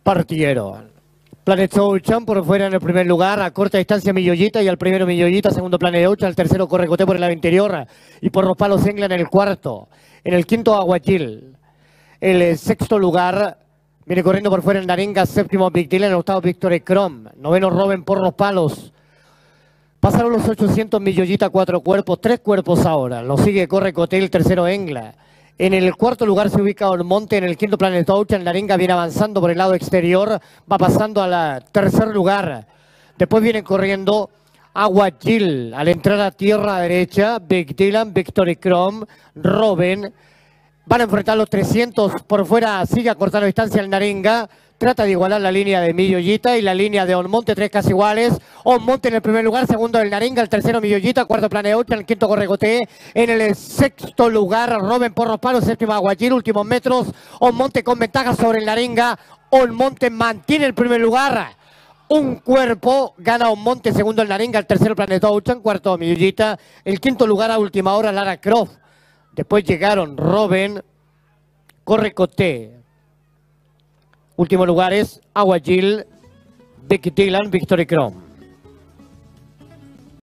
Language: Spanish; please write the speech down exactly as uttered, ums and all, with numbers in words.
partieron. Planet Ocean por fuera en el primer lugar, a corta distancia Milloyita y al primero Milloyita, segundo Planet Ocean, al tercero Corre Coté por el lado interior y por los palos England en el cuarto. En el quinto Aguachil. El eh, sexto lugar viene corriendo por fuera el Narenga, séptimo Big Deal, en el octavo Victory Chrome, noveno Robin por los palos. Pasaron los ochocientos Milloyita, cuatro cuerpos, tres cuerpos ahora. Lo sigue Corre Coté, el tercero England. En el cuarto lugar se ubica Ormonte, en el quinto Planet Ocean. Narenga viene avanzando por el lado exterior, va pasando al tercer lugar. Después vienen corriendo Aguachil, al entrar a tierra derecha, Big Dylan, Victory Chrome, Robin. Van a enfrentar los trescientos por fuera, sigue acortando distancia el Narenga. Trata de igualar la línea de Milloyita y la línea de Ormonte, tres casi iguales. Ormonte en el primer lugar, segundo el Narenga, el tercero Milloyita, cuarto Planet Ocean, el quinto Corre Coté. En el sexto lugar, Robin por los palos, séptimo Aguachil, últimos metros. Ormonte con ventaja sobre el Narenga. Ormonte mantiene el primer lugar. Un cuerpo, gana Ormonte, segundo el Narenga, el tercero Planet Ocean, cuarto Milloyita. El quinto lugar a última hora, Lara Croft. Después llegaron Robin, Corre Coté. Último lugar es Aguachil, Big Dylan, Victory Chrome.